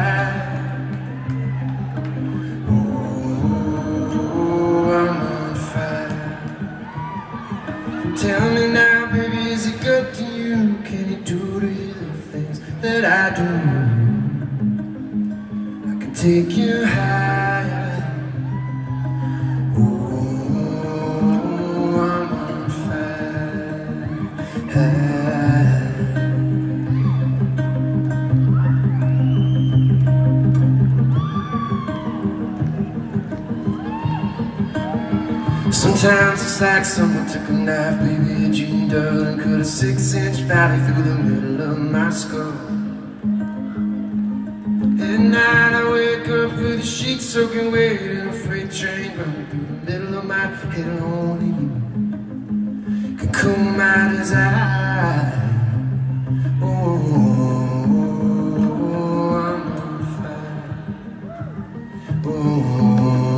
Tell me now, baby, is it good to you? Can you do the little things that I do? I can take you higher. Ooh, I'm on fire. Sometimes it's like someone took a knife, baby, a Gene Duggan, and cut a 6-inch valley through the middle of my skull. At night I wake up with the sheets soaking wet and a freight train running through the middle of my head, and only you can cool my desire. Oh, I'm on fire. Oh,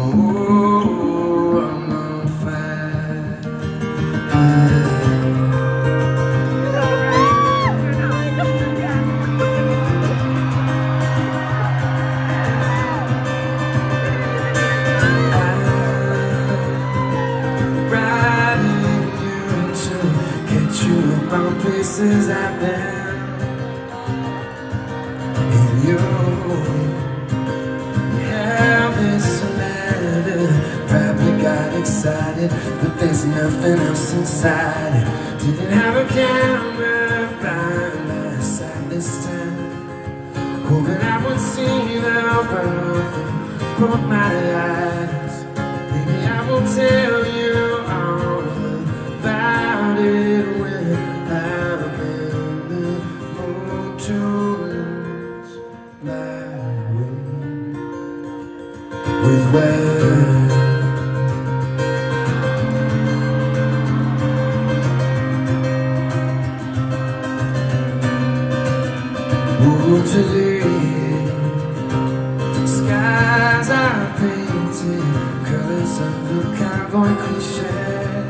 places I've been, and you have this letter. Probably got excited, but there's nothing else inside it. Didn't have a camera by my side this time, hoping I would see the world that brought my eyes. Maybe I will tell you all about it when I'm in the mood to lose my way with words. Ooh, today skies are painted colors of the cowboy cliché.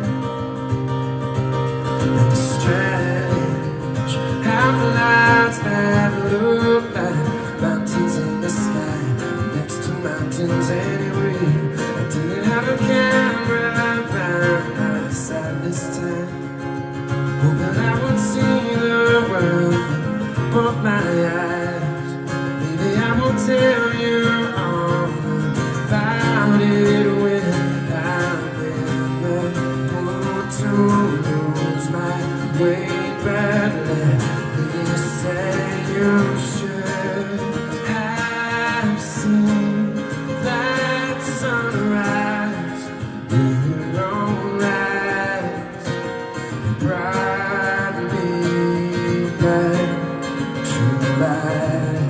And strange how the lights that look like mountains in the sky next to mountains anyway. I didn't have a camera by my side this time, hoping I would see the world that brought my eyes. Maybe I will tell you all about it when I'm in the mood to lose my way, but let me say you should have seen that sunrise with your own eyes. It brought me back to life.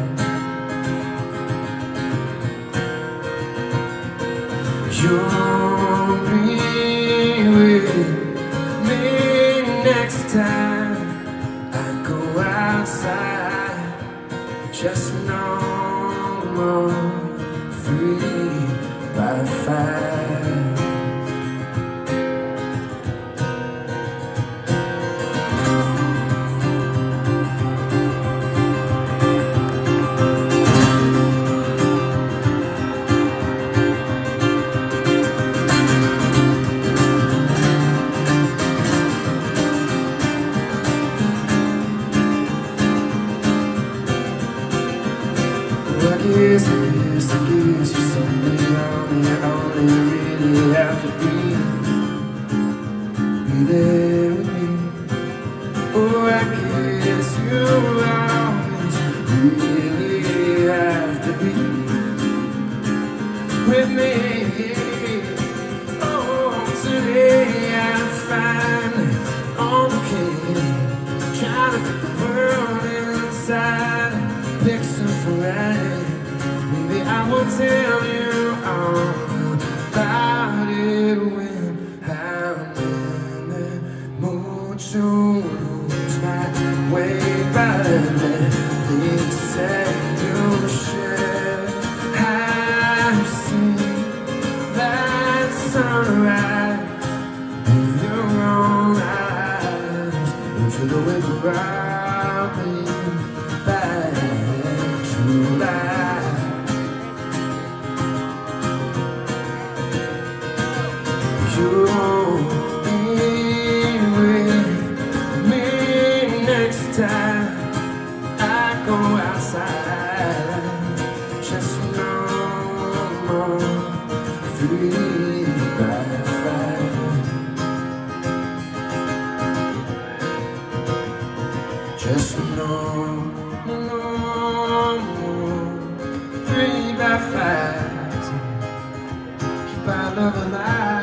You'll be with me next time I go outside. Just no more 3x5. I guess you someday only really have to be there with me. Oh, I guess you always really have to be with me. Oh, today I'm finally on the king, trying to put the world inside and pick some variety. Maybe I will tell you all about it when I'm in the mood to lose my way. But let me say you should have seen that sunrise with your own eyes. Don't you know it brought me back to life? 3 by 5 to keep our love alive.